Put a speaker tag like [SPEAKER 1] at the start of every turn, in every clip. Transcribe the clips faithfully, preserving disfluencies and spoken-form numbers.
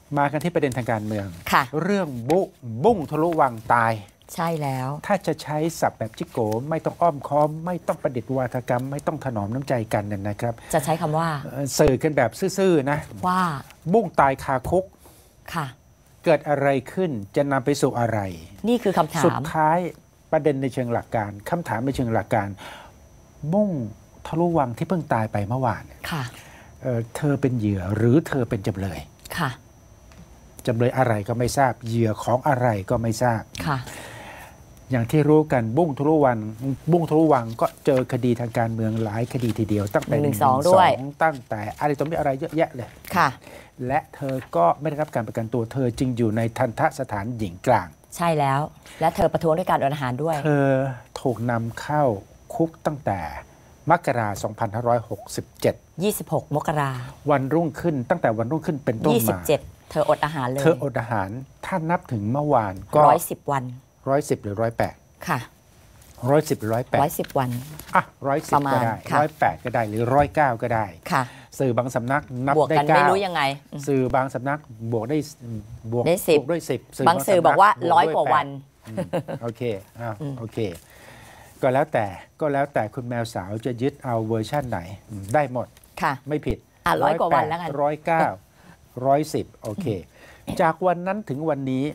[SPEAKER 1] มากันที่ประเด็นทางการเมือง
[SPEAKER 2] ค่ะ
[SPEAKER 1] เรื่องบุบุ้งทะลุวังตาย
[SPEAKER 2] ใช่แล้ว
[SPEAKER 1] ถ้าจะใช้ศัพท์แบบจิโก้ไม่ต้องอ้อมค้อมไม่ต้องประดิษฐ์วาทกรรมไม่ต้องถนอมน้ำใจกันเนี่ยนะครับ
[SPEAKER 2] จะใช้คำว่า
[SPEAKER 1] สื่อกันแบบซื่อๆนะ
[SPEAKER 2] ว่า
[SPEAKER 1] บุ้งตายคาคุก
[SPEAKER 2] ค่ะ
[SPEAKER 1] เกิดอะไรขึ้นจะนำไปสู่อะไร
[SPEAKER 2] นี่คือคำถาม
[SPEAKER 1] สุดท้ายประเด็นในเชิงหลักการคำถามในเชิงหลักการบุ้งทะลุวังที่เพิ่งตายไปเมื่อวาน
[SPEAKER 2] ค่ะ
[SPEAKER 1] เ, เธอเป็นเหยื่อหรือเธอเป็นจำเลย
[SPEAKER 2] ค่ะ
[SPEAKER 1] จำเลยอะไรก็ไม่ทราบเหยื่อของอะไรก็ไม่ทราบ
[SPEAKER 2] ค่ะ
[SPEAKER 1] อย่างที่รู้กันบุ้งทะลุวังบุ้งทะลุวังก็เจอคดีทางการเมืองหลายคดีทีเดียวตั้งแต่
[SPEAKER 2] หนึ่งสองด้วย
[SPEAKER 1] ตั้งแต่อะไรต่อมีอะไรเยอะแยะเลย
[SPEAKER 2] ค่ะ
[SPEAKER 1] และเธอก็ไม่ได้รับการประกันตัวเธอจึงอยู่ในทัณฑสถานหญิงกลาง
[SPEAKER 2] ใช่แล้วและเธอประท้วงด้วยการอดอาหารด้วย
[SPEAKER 1] เธอถูกนำเข้าคุกตั้งแต่มกราคมสองพันห้าร้อยหกสิบเจ็ด
[SPEAKER 2] ยี่สิบหกมกรา
[SPEAKER 1] วันรุ่งขึ้นตั้งแต่วันรุ่งขึ้นเป็นต้นมายี่สิบเจ็ด
[SPEAKER 2] เธออดอาหารเลย
[SPEAKER 1] เธออดอาหารถ้านับถึงเมื่อวานก็
[SPEAKER 2] ร้อยสิบวัน
[SPEAKER 1] ร้อยสิบหรือร้อยแปด
[SPEAKER 2] ค่ะ
[SPEAKER 1] ร้อยสิบหรือร้อยแปด
[SPEAKER 2] ร้อยสิบวัน
[SPEAKER 1] อ่ะร้อยสิบก็ได้ร้อยแปดก็ได้หรือร้อยเก้าก็ได้
[SPEAKER 2] ค่ะ
[SPEAKER 1] สื่อบางสำนักนับได้
[SPEAKER 2] เก้าไม่รู้ยังไง
[SPEAKER 1] สื่อบางสำนักบวกได้บวกด้วยสิบบ
[SPEAKER 2] างสื่อบอกว่าร้อยกว่าวัน
[SPEAKER 1] โอเคอ้าวโอเคก็แล้วแต่ก็แล้วแต่คุณแมวสาวจะยึดเอาเวอร์ชั่นไหนได้หมด
[SPEAKER 2] ค่ะ
[SPEAKER 1] ไม่ผิด
[SPEAKER 2] อ่ะร้อยกว่าวันแล้วกัน
[SPEAKER 1] ร้อยเก้าร้อยสิบโอเคจากวันนั้นถึงวันนี้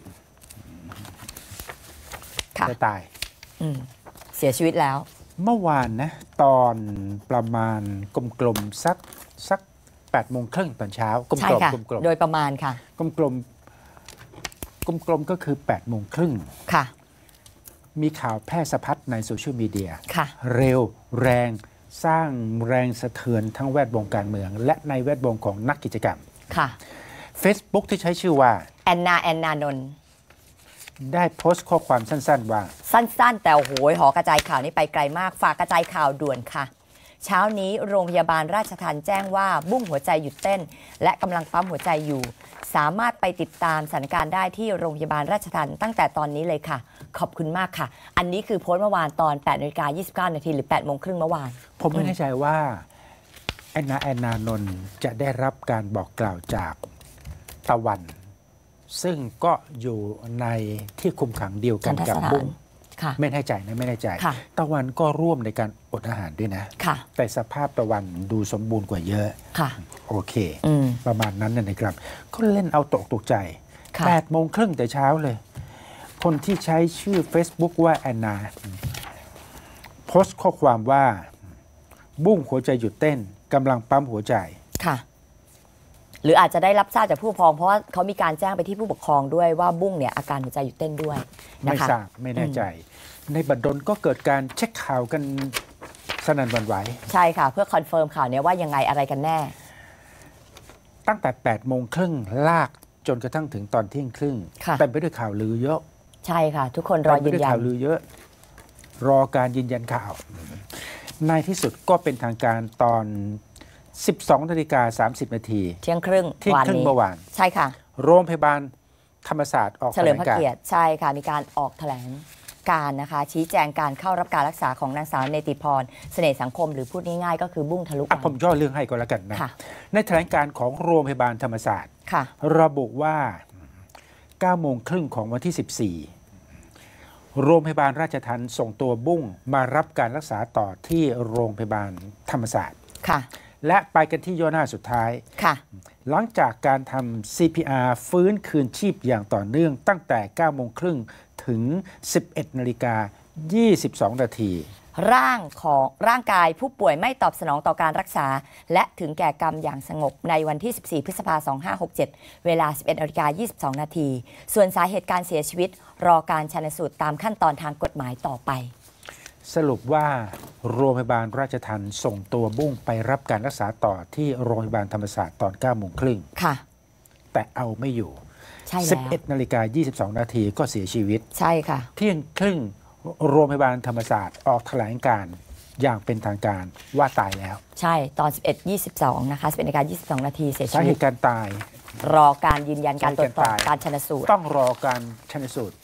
[SPEAKER 1] จะตาย
[SPEAKER 2] เสียชีวิตแล้ว
[SPEAKER 1] เมื่อวานนะตอนประมาณกลมๆสักสักแปดโมงครึ่งตอนเช้ากลมๆกลมๆ
[SPEAKER 2] โดยประมาณค่ะ
[SPEAKER 1] กลมๆกลมๆก็คือแปดโมงครึ่ง
[SPEAKER 2] ค่ะ
[SPEAKER 1] มีข่าวแพร่สะพัดในโซเชียลมีเดีย
[SPEAKER 2] ค่ะ
[SPEAKER 1] เร็วแรงสร้างแรงสะเทือนทั้งแวดวงการเมืองและในแวดวงของนักกิจกรรม
[SPEAKER 2] ค่ะ
[SPEAKER 1] Facebook ที่ใช้ชื่อว่า
[SPEAKER 2] แอนนาแอนนานนท์
[SPEAKER 1] ได้โพสต์ข้อความสั้นๆว่า
[SPEAKER 2] สั้นๆแต่โอ้โหหอกระจายข่าวนี้ไปไกลมากฝากกระจายข่าวด่วนค่ะเช้านี้โรงพยาบาลราชทัณฑ์แจ้งว่าบุ้งหัวใจหยุดเต้นและกำลังปั๊มหัวใจอยู่สามารถไปติดตามสถานการณ์ได้ที่โรงพยาบาลราชทัณฑ์ตั้งแต่ตอนนี้เลยค่ะขอบคุณมากค่ะอันนี้คือโพสต์เมื่อวานตอนแปดนาฬิกายี่สิบเก้านาทีหรือแปดโมงครึ่งเมื่อวาน
[SPEAKER 1] ผมไม่แน่ใจว่าแอนนาแอนนานนท์จะได้รับการบอกกล่าวจากตะวันซึ่งก็อยู่ในที่คุมขังเดียวกันกับบุ้งไม่แน่ใจนะไม่แน่ใจตะวันก็ร่วมในการอดอาหารด้วยนะแต่สภาพตะวันดูสมบูรณ์กว่าเยอะโอเคประมาณนั้นนะครับก็เล่นเอาตกตกใจแปดโมงครึ่งแต่เช้าเลยคนที่ใช้ชื่อ Facebook ว่าแอนนาโพสต์ข้อความว่าบุ้งหัวใจหยุดเต้นกำลังปั๊มหัวใจ
[SPEAKER 2] ค่ะหรืออาจจะได้รับทราบจากผู้ปกครองเพราะว่าเขามีการแจ้งไปที่ผู้ปกครองด้วยว่าบุ้งเนี่ยอาการหัวใจหยุดเต้นด้วย
[SPEAKER 1] ไม่ทราบไม่แน่ใจในบัดดลก็เกิดการเช็คข่าวกันสนั่นหวั่นไหว
[SPEAKER 2] ใช่ค่ะเพื่อคอนเฟิร์มข่าวนี้ว่ายังไงอะไรกันแน่
[SPEAKER 1] ตั้งแต่แปดโมงครึ่งลากจนกระทั่งถึงตอนเที่ยงครึ่งเต็มไปด้วยข่าวลือเยอะ
[SPEAKER 2] ใช่ค่ะทุกคนรอยืนยัน
[SPEAKER 1] ข่าวลือเยอะรอการยืนยันข่าวในที่สุดก็เป็นทางการตอนสิบสองนาฬิกาสามสิบนาที
[SPEAKER 2] เที่ยงครึ่ง
[SPEAKER 1] เที่ยงครึ่งเมื่อวาน
[SPEAKER 2] ใช่ค่ะ
[SPEAKER 1] โรงพยาบาลธรรมศาสตร์ออก
[SPEAKER 2] เฉลิมพระเกียรติใช่ค่ะมีการออกแถลงการนะคะชี้แจงการเข้ารับการรักษาของนางสาวเนติพรเสน่ห์สังคมหรือพูดง่ายๆก็คือบุ้งทะลุวัง
[SPEAKER 1] ผมย่อเรื่องให้ก็แล้วกันนะในแถลงการของโรงพยาบาลธรรมศาสตร์ระบุว่าเก้าโมงครึ่งของวันที่สิบสี่โรงพยาบาลราชทัณฑ์ส่งตัวบุ้งมารับการรักษาต่อที่โรงพยาบาลธรรมศาสตร์
[SPEAKER 2] ค่ะ
[SPEAKER 1] และไปกันที่ย่อหน้าสุดท้าย
[SPEAKER 2] ค่ะ
[SPEAKER 1] หลังจากการทำ ซี พี อาร์ ฟื้นคืนชีพอย่างต่อเนื่องตั้งแต่เก้าโมงครึ่งถึงสิบเอ็ดนาฬิกายี่สิบสองนาที
[SPEAKER 2] ร่างของร่างกายผู้ป่วยไม่ตอบสนองต่อการรักษาและถึงแก่กรรมอย่างสงบในวันที่สิบสี่พฤษภาคมสองพันห้าร้อยหกสิบเจ็ดเวลา สิบเอ็ดนาฬิกายี่สิบสองนาทีส่วนสาเหตุการเสียชีวิตรอการชันสูตรตามขั้นตอนทางกฎหมายต่อไป
[SPEAKER 1] สรุปว่าโรงพยาบาลราชทัณฑ์ส่งตัวบุ้งไปรับการรักษาต่อที่โรงพยาบาลธรรมศาสตร์ตอนเก้าโมงครึ่ง
[SPEAKER 2] ค่ะ
[SPEAKER 1] แต่เอาไม่อยู่
[SPEAKER 2] ใช่แล้ว
[SPEAKER 1] สิบเอ็ดนาฬิกายี่สิบสองนาทีก็เสียชีวิต
[SPEAKER 2] ใช่ค่ะ
[SPEAKER 1] เที่ยงครึ่งโรงพยาบาลธรรมศาสตร์ออกแถลงการอย่างเป็นทางการว่าตายแล้ว
[SPEAKER 2] ใช่ตอน สิบเอ็ดยี่สิบสอง นะคะ สิบเอ็ดนาฬิกายี่สิบสองนาทีเสียชีวิต
[SPEAKER 1] สาเหตุการตาย
[SPEAKER 2] รอการยืนยันการตรวจสอบการชันสูตร
[SPEAKER 1] ต้องรอการชันสูตร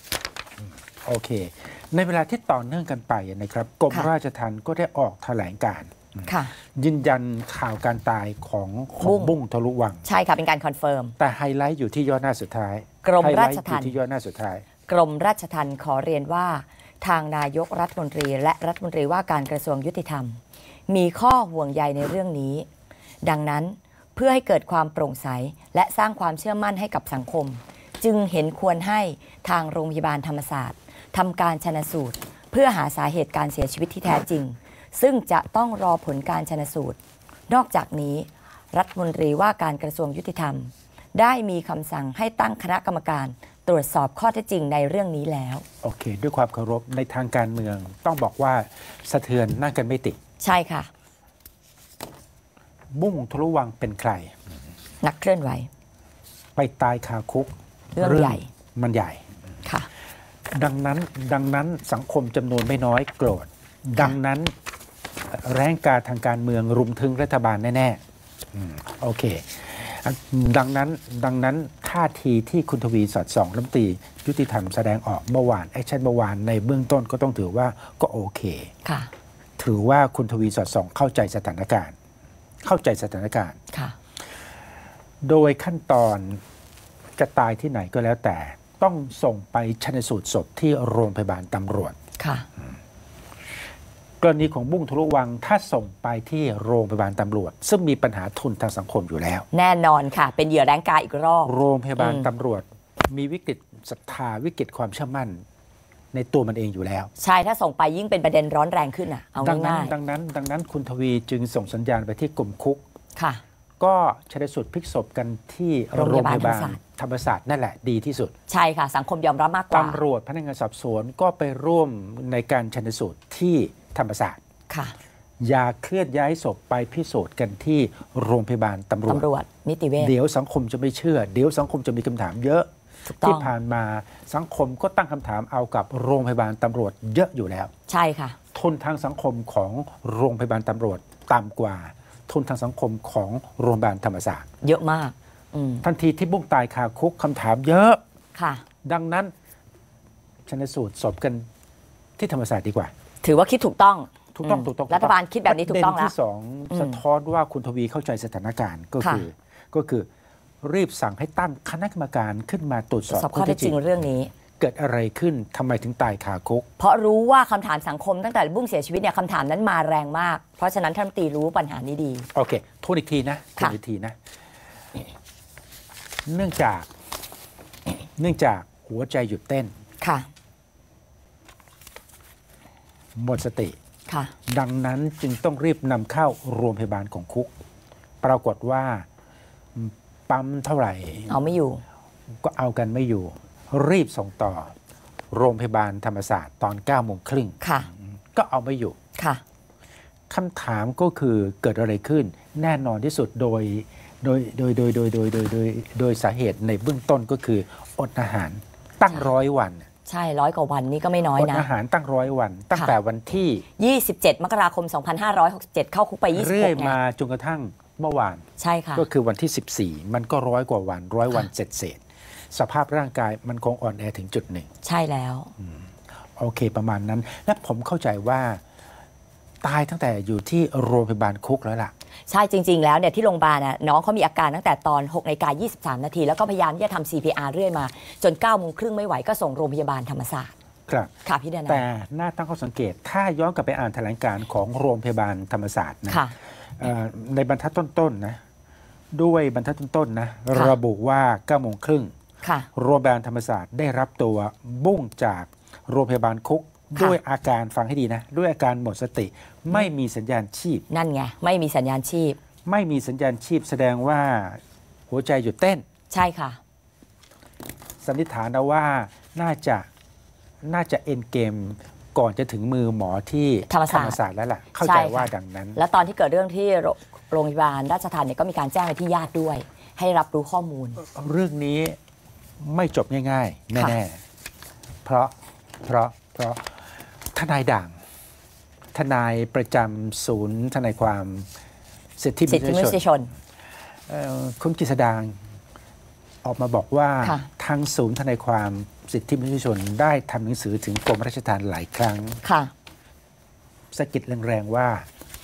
[SPEAKER 1] โอเคในเวลาที่ต่อเนื่องกันไปนะครับกรมราชทัณฑ์ก็ได้ออกแถลงการณ์
[SPEAKER 2] ค่ะ
[SPEAKER 1] ยืนยันข่าวการตายของของ
[SPEAKER 2] บุ้ง
[SPEAKER 1] บุ้งทะลุวัง
[SPEAKER 2] ใช่ค่ะเป็นการคอนเฟิร์ม
[SPEAKER 1] แต่ไฮไลท์อยู่ที่ย่อหน้าสุดท้าย
[SPEAKER 2] กรมราชทัณฑ์
[SPEAKER 1] ไฮไลท์อยู่ที่ย่อหน้าสุดท้าย
[SPEAKER 2] กรมราชทัณฑ์ขอเรียนว่าทางนายกรัฐมนตรีและรัฐมนตรีว่าการกระทรวงยุติธรรม มีข้อห่วงใยในเรื่องนี้ ดังนั้นเพื่อให้เกิดความโปร่งใสและสร้างความเชื่อมั่นให้กับสังคม จึงเห็นควรให้ทางโรงพยาบาลธรรมศาสตร์ทำการชันสูตร เพื่อหาสาเหตุการเสียชีวิตที่แท้จริง ซึ่งจะต้องรอผลการชันสูตร นอกจากนี้รัฐมนตรีว่าการกระทรวงยุติธรรม ได้มีคำสั่งให้ตั้งคณะกรรมการตรวจสอบข้อเท็จจริงในเรื่องนี้แล้ว
[SPEAKER 1] โอเคด้วยความเคารพในทางการเมืองต้องบอกว่าสะเทือนนั่งกันไม่ติด
[SPEAKER 2] ใช่ค่ะ
[SPEAKER 1] บุ้งทะลุวังเป็นใคร
[SPEAKER 2] นักเคลื่อนไหว
[SPEAKER 1] ไปตายคาคุก
[SPEAKER 2] เรื่องใหญ่
[SPEAKER 1] มันใหญ่
[SPEAKER 2] ค่ะ
[SPEAKER 1] ดังนั้นดังนั้นสังคมจำนวนไม่น้อยโกรธดังนั้นแรงกาทางการเมืองรุมถึงรัฐบาลแน่ๆโอเคดังนั้นดังนั้นท่าทีที่คุณทวีสอดส่องรัฐมนตรียุติธรรมแสดงออกเมื่อวานแอคชั่นเมื่อวานในเบื้องต้นก็ต้องถือว่าก็โอเค
[SPEAKER 2] ค่ะ
[SPEAKER 1] ถือว่าคุณทวีสอดส่องเข้าใจสถานการณ์เข้าใจสถานการณ์
[SPEAKER 2] ค่ะ
[SPEAKER 1] โดยขั้นตอนจะตายที่ไหนก็แล้วแต่ต้องส่งไปชันสูตรศพที่โรงพยาบาลตำรวจ
[SPEAKER 2] ค่ะ
[SPEAKER 1] กรณีของบุ้งทะลุวังถ้าส่งไปที่โรงพยาบาลตำรวจซึ่งมีปัญหาทุนทางสังคมอยู่แล้ว
[SPEAKER 2] แน่นอนค่ะเป็นเหยื่อแรงกายอีกรอบ
[SPEAKER 1] โรงพยาบาลตำรวจมีวิกฤตศรัทธาวิกฤตความเชื่อมั่นในตัวมันเองอยู่แล้ว
[SPEAKER 2] ใช่ถ้าส่งไปยิ่งเป็นประเด็นร้อนแรงขึ้นอ่ะเอาง่าย
[SPEAKER 1] ๆดังนั้นดังนั้นคุณทวีจึงส่งสัญญาณไปที่กลุ่มคุก
[SPEAKER 2] ค่ะ
[SPEAKER 1] ก็ชันสูตรพลิกศพกันที่โรงพยาบาลธรรมศาสตร์นั่นแหละดีที่สุด
[SPEAKER 2] ใช่ค่ะสังคมยอมรับมากกว่า
[SPEAKER 1] ตำรวจพนักงานสอบสวนก็ไปร่วมในการชันสูตรที่ธรรมศาสตร์
[SPEAKER 2] ค่ะ
[SPEAKER 1] อย่าเคลื่อนย้ายศพไปพิสูจน์กันที่โรงพยาบาลตำรวจ
[SPEAKER 2] ตำรวจนิติเวช
[SPEAKER 1] เดี๋ยวสังคมจะไม่เชื่อเดี๋ยวสังคมจะมีคำถามเยอะที่ผ่านมาสังคมก็ตั้งคำถามเอากับโรงพยาบาลตำรวจเยอะอยู่แล้ว
[SPEAKER 2] ใช่ค่ะ
[SPEAKER 1] ทุนทางสังคมของโรงพยาบาลตำรวจต่ำกว่าทุนทางสังคมของโรงพยาบาลธรรมศาสตร์
[SPEAKER 2] เยอะมาก
[SPEAKER 1] ทันทีที่บุ้งตายคาคุกคำถามเยอะ
[SPEAKER 2] ค่ะ
[SPEAKER 1] ดังนั้นชันสูตรศพกันที่ธรรมศาสตร์ดีกว่า
[SPEAKER 2] ถือว่าคิดถูกต้อง
[SPEAKER 1] ถูกต้องถูกต้อง
[SPEAKER 2] รัฐบาลคิดแบบนี้ถูกต้องแล้ว
[SPEAKER 1] ที่สองสะท้อนว่าคุณทวีเข้าใจสถานการณ์ก็คือก็คือรีบสั่งให้ตั้งคณะกรรมการขึ้นมาตรวจสอบ
[SPEAKER 2] ข้อเท็จจริงเรื่องนี้
[SPEAKER 1] เกิดอะไรขึ้นทำไมถึงตายคาคุก
[SPEAKER 2] เพราะรู้ว่าคำถามสังคมตั้งแต่บุ้งเสียชีวิตเนี่ยคำถามนั้นมาแรงมากเพราะฉะนั้นท่านรัฐมนตรีรู้ปัญหานี้ดี
[SPEAKER 1] โอเคทวนอีกทีนะทวนอีกทีนะเนื่องจากเนื่องจากหัวใจหยุดเต้น
[SPEAKER 2] ค่ะ
[SPEAKER 1] หมดสติ
[SPEAKER 2] ค่ะ
[SPEAKER 1] ดังนั้นจึงต้องรีบนำเข้าโรงพยาบาลของคุกปรากฏว่าปั๊มเท่าไหร่
[SPEAKER 2] เอาไม่อยู่
[SPEAKER 1] ก็เอากันไม่อยู่รีบส่งต่อโรงพยาบาลธรรมศาสตร์ตอนเก้าโมงครึ่ง
[SPEAKER 2] ค่ะ
[SPEAKER 1] ก็เอาไม่อยู่
[SPEAKER 2] ค่ะ
[SPEAKER 1] คำถามก็คือเกิดอะไรขึ้นแน่นอนที่สุดโดยโดยโดยโดยโดยโดยโดยโดยโดยสาเหตุในเบื้องต้นก็คืออดอาหารตั้งร้อยวัน
[SPEAKER 2] ใช่ร้อยกว่าวันนี่ก็ไม่น้อยนะ
[SPEAKER 1] อดอาหารตั้งร้อยวันตั้งแต่วันที่
[SPEAKER 2] ยี่สิบเจ็ดมกราคมสองพันห้าร้อยหกสิบเจ็ดเข้าคุกไปยี่สิบหก
[SPEAKER 1] เรื่อยมาจนกระทั่งเมื่อวาน
[SPEAKER 2] ใช่ค่ะ
[SPEAKER 1] ก็คือวันที่สิบสี่มันก็ร้อยกว่าวันร้อยวันเสร็จเสร็จสภาพร่างกายมันคงอ่อนแอถึงจุดหนึ่ง
[SPEAKER 2] ใช่แล้ว
[SPEAKER 1] โอเคประมาณนั้นและผมเข้าใจว่าตายตั้งแต่อยู่ที่โรงพยาบาลคุกแล้วล่ะ
[SPEAKER 2] ใช่จริงๆแล้วเนี่ยที่โรงพยาบาลน่ะน้องเขามีอาการตั้งแต่ตอนหกนาฬิกายี่สิบสามนาทีแล้วก็พยายามที่จะทำ ซี พี อาร์ เรื่อยมาจนเก้าโมงครึ่งไม่ไหวก็ส่งโรงพยาบาลธรรมศาสตร์
[SPEAKER 1] ครับ
[SPEAKER 2] ค่ะพี่ดานา
[SPEAKER 1] แต่น่าตั้งข้อสังเกตถ้าย้อนกลับไปอ่านแถลงการณ์ของโรงพยาบาลธรรมศาสตร์นะในบรรทัดต้นๆนะด้วยบรรทัดต้นๆนะระบุว่าเก้าโมงครึ่งโรงพยาบาลธรรมศาสตร์ได้รับตัวบุ้งจากโรงพยาบาลคุกด้วยอาการฟังให้ดีนะด้วยอาการหมดสติไม่มีสัญญาณชีพ
[SPEAKER 2] นั่นไงไม่มีสัญญาณชีพ
[SPEAKER 1] ไม่มีสัญญาณชีพแสดงว่าหัวใจหยุดเต้น
[SPEAKER 2] ใช่ค่ะ
[SPEAKER 1] สันนิษฐานเอาว่าน่าจะน่าจะเอ็นเกมก่อนจะถึงมือหมอที่
[SPEAKER 2] ธรรม
[SPEAKER 1] ศาสตร์แล้วล่ะเข้าใจว่าดังนั้น
[SPEAKER 2] แล้วตอนที่เกิดเรื่องที่โรงพยาบาลราชทัณฑ์เนี่ยก็มีการแจ้งไปที่ญาติด้วยให้รับรู้ข้อมูล
[SPEAKER 1] เรื่องนี้ไม่จบง่ายๆแน่ๆเพราะเพราะเพราะทนายด่างทนายประจำศูนย์ทนายความสิทธิมนุษยชนคุณกฤษดางออกมาบอกว่าทางศูนย์ทนายความสิทธิมนุษยชนได้ทำหนังสือถึงกรมราชทัณฑ์หลายครั้งสะกิดแรงๆว่า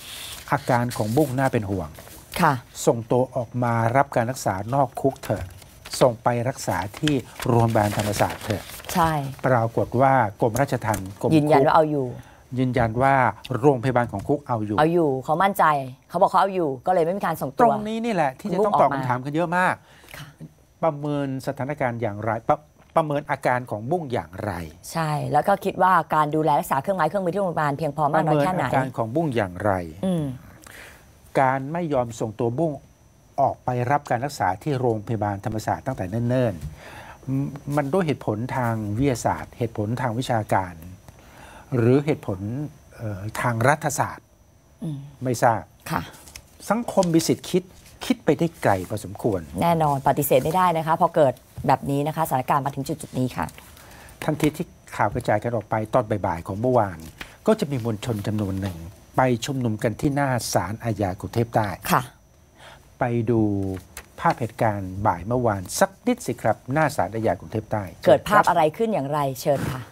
[SPEAKER 1] อาการของบุ้งน่าเป็นห่วง
[SPEAKER 2] ค่ะ
[SPEAKER 1] ส่งตัวออกมารับการรักษานอกคุกเถอะส่งไปรักษาที่โรงพยาบาลธรรมศาสตร์เถอะ
[SPEAKER 2] ใช่
[SPEAKER 1] ปรากฏว่ากรมราชทัณฑ์กรม
[SPEAKER 2] ยืนยัน
[SPEAKER 1] คุก
[SPEAKER 2] ว่าเอาอยู่
[SPEAKER 1] ยืนยันว่าโรงพยาบาลของคุกเอาอยู่
[SPEAKER 2] เอาอยู่เขามั่นใจเขาบอกเขาเอาอยู่ก็เลยไม่มีการส่ง
[SPEAKER 1] ต
[SPEAKER 2] ตั
[SPEAKER 1] ร
[SPEAKER 2] ว
[SPEAKER 1] งนี้นี่แหละที่จะ
[SPEAKER 2] บุ้ง
[SPEAKER 1] ต้องตอบ
[SPEAKER 2] ออกมา
[SPEAKER 1] คำถามกันเยอะมาก
[SPEAKER 2] ค่ะ
[SPEAKER 1] ประเมินสถานการณ์อย่างไรประประเมินอาการของบุ้งอย่างไร
[SPEAKER 2] ใช่แล้วก็คิดว่าการดูแลรักษาเครื่องไม้เครื่องมือที่โรงพยาบาลเพียงพอ
[SPEAKER 1] ป
[SPEAKER 2] มาก
[SPEAKER 1] ระ
[SPEAKER 2] น้อย
[SPEAKER 1] เมิน
[SPEAKER 2] แค่ไหน
[SPEAKER 1] อาการของบุ้งอย่างไร
[SPEAKER 2] อืม
[SPEAKER 1] การไม่ยอมส่งตัวบุ้งออกไปรับการรักษาที่โรงพยาบาลธรรมศาสตร์ตั้งแต่เนิ่นๆมันด้วยเหตุผลทางวิทยาศาสตร์ เหตุผลทางวิชาการ หรือเหตุผลเอ่อทางรัฐศาสตร์
[SPEAKER 2] อืม
[SPEAKER 1] ไม่ทราบ
[SPEAKER 2] ค่ะ
[SPEAKER 1] สังคมมีสิทธิ์คิดคิดไปได้ไกลพอสมควร
[SPEAKER 2] แน่นอนปฏิเสธไม่ได้นะคะพอเกิดแบบนี้นะคะสถานการณ์มาถึงจุดจุดๆนี้ค่ะ
[SPEAKER 1] ทันทีที่ข่าวกระจายกันออกไปตอนบ่ายๆของเมื่อวาน ก็จะมีมวลชนจำนวนหนึ่ง ไปชุมนุมกันที่หน้าศาลอาญากรุงเทพใต้
[SPEAKER 2] ค่ะ
[SPEAKER 1] ไปดูภาพเหตุการณ์บ่ายเมื่อวาน สักนิดสิครับ หน้าศาลอาญากรุงเทพใต้
[SPEAKER 2] เกิดภาพ
[SPEAKER 1] ชิญคบ
[SPEAKER 2] อะไรขึ้นอย่างไรเชิญค่ะ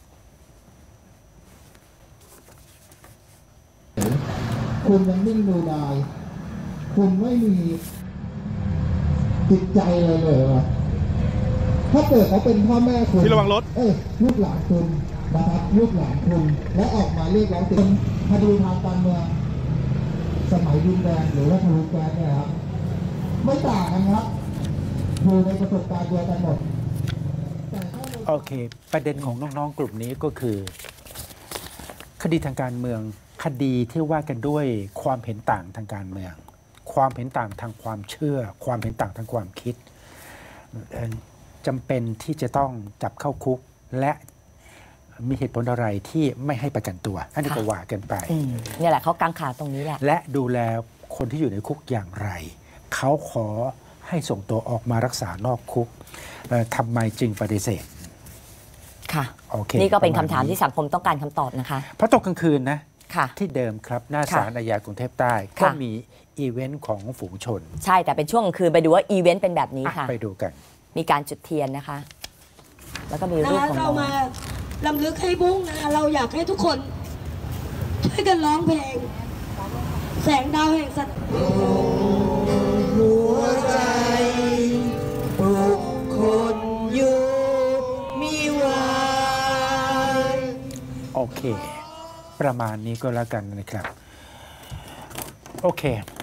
[SPEAKER 3] คุณยังนิ่งดูดายคุณไม่มีจิตใจเลยเลยวะถ้าเกิดเขาเป็นพ่อแม่คุณ
[SPEAKER 4] พี่ระวังรถ
[SPEAKER 3] เอ้ยลูกหลานคุณนะครับลูกหลานคุณและออกมาเรียกร้องเป็นคดีทางการเมืองสมัยดินแดงหรือว่าทะลุแก๊สเนี่ยครับไม่ต่างกันครับอยู่ในประสบการณ์เดียวกันหมดแต่ถ้าเรา
[SPEAKER 1] โอเค ประเด็นของน้องๆกลุ่มนี้ก็คือ คดีทางการเมือง คดีที่ว่ากันด้วยความเห็นต่างทางการเมือง ความเห็นต่างทางความเชื่อ ความเห็นต่างทางความคิดเอ่อจำเป็นที่จะต้องจับเข้าคุก และมีเหตุผลอะไรที่ไม่ให้ประกันตัว อันนี้ก็ว่ากันไป
[SPEAKER 2] อืมเนี่ยแหละเขากังขาตรงนี้แหละ
[SPEAKER 1] และดูแลคนที่อยู่ในคุกอย่างไร เขาขอให้ส่งตัวออกมารักษานอกคุกเอ่อทำไมจึงปฏิเสธ
[SPEAKER 2] ค่ะ
[SPEAKER 1] โอเค
[SPEAKER 2] นี่ก็เป็น
[SPEAKER 1] ป
[SPEAKER 2] คำ
[SPEAKER 1] ระมาณ
[SPEAKER 2] ถาม
[SPEAKER 1] นี้
[SPEAKER 2] ที่สังคมต้องการคำตอบนะคะ
[SPEAKER 1] เพราะตกกลางคืนนะ
[SPEAKER 2] ค่ะ
[SPEAKER 1] ที่เดิมครับ หน้า
[SPEAKER 2] ค่ะ
[SPEAKER 1] ศาลอาญากรุงเทพใต้
[SPEAKER 2] ค่ะ
[SPEAKER 1] ก็มีอีเวนต์ของฝูงชน
[SPEAKER 2] ใช่แต่เป็นช่วงกลางคืนไปดูว่าอีเวนต์เป็นแบบนี้
[SPEAKER 1] อ่ะ
[SPEAKER 2] ค่ะ
[SPEAKER 1] ไปดูกัน
[SPEAKER 2] มีการจุดเทียนนะคะ แล้วก็มี
[SPEAKER 5] นะ
[SPEAKER 2] รูป
[SPEAKER 5] คะ
[SPEAKER 2] ของ
[SPEAKER 5] เรา
[SPEAKER 2] น้อง
[SPEAKER 5] มาลำลึกให้บุ้งนะคะเราอยากให้ทุกคนช่วยกันร้องเพลง แสงดาวแห่งสัตว์หัวใจบุคคลอยู่มีวัน
[SPEAKER 1] โอเค ประมาณนี้ก็แล้วกันนะครับ โอเค